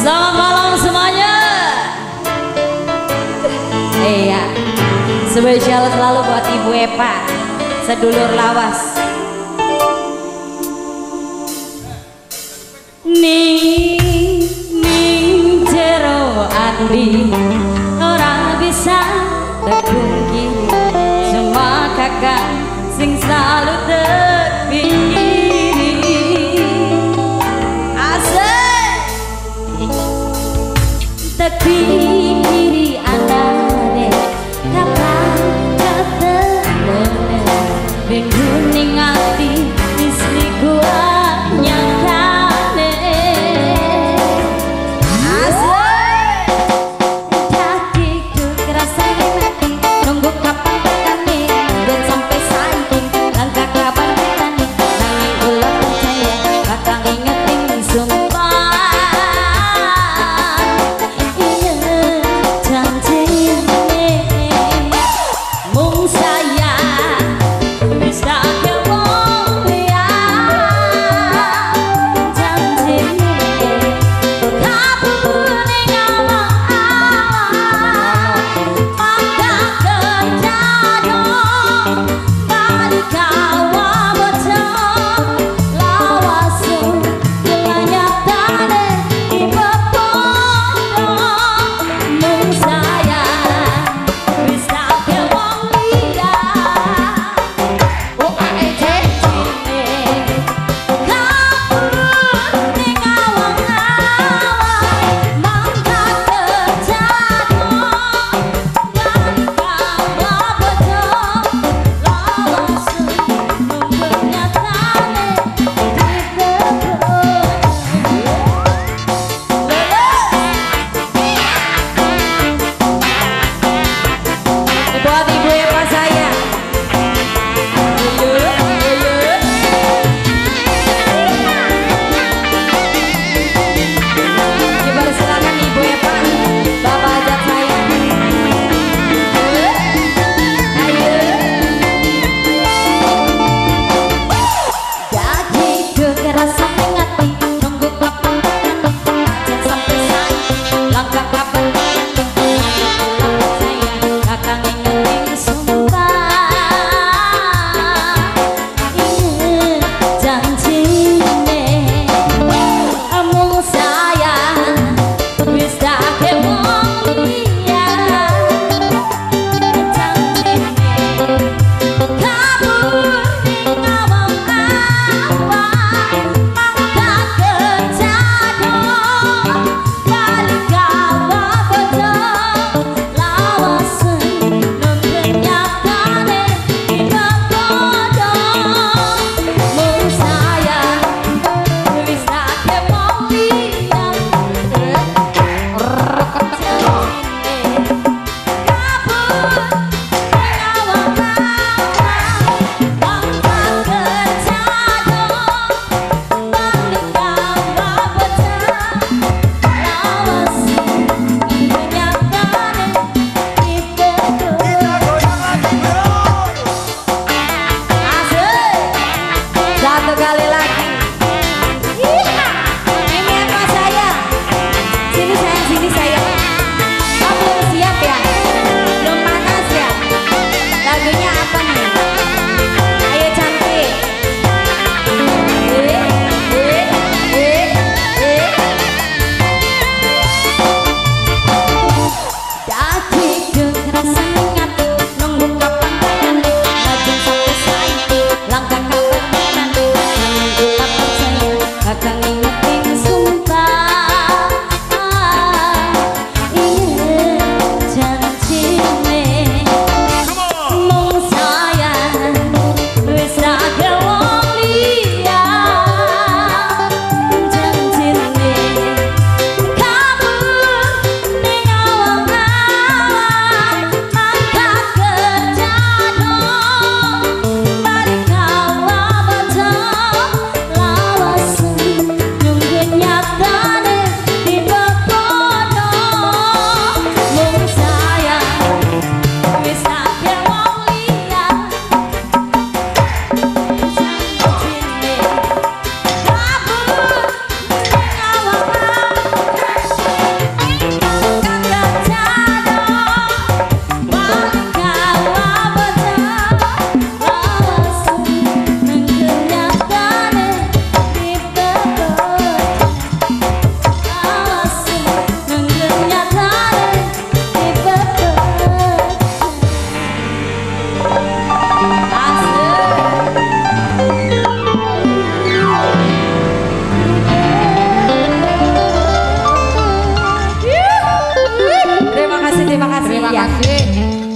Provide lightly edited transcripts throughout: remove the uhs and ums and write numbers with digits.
Selamat malam semuanya. Iya, spesial selalu buat Ibu Epa, sedulur lawas. Ning jero ati ora bisa terkunci semua kakak sing selalu terpikiri. Asik terpikiri anane kapan ketemu minggu ning ati istri gua nyangkane. Asik hatiku kerasa hati nunggu kapan tekane dan sampai saking langkah kapan tekane nanging ulah percaya bakal ingetin sumpah.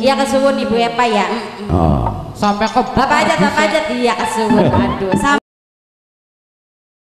Iya kesuwun Ibu Epa ya. Oh. Sampai ke Bapak aja iya kesuwun. Aduh, sampai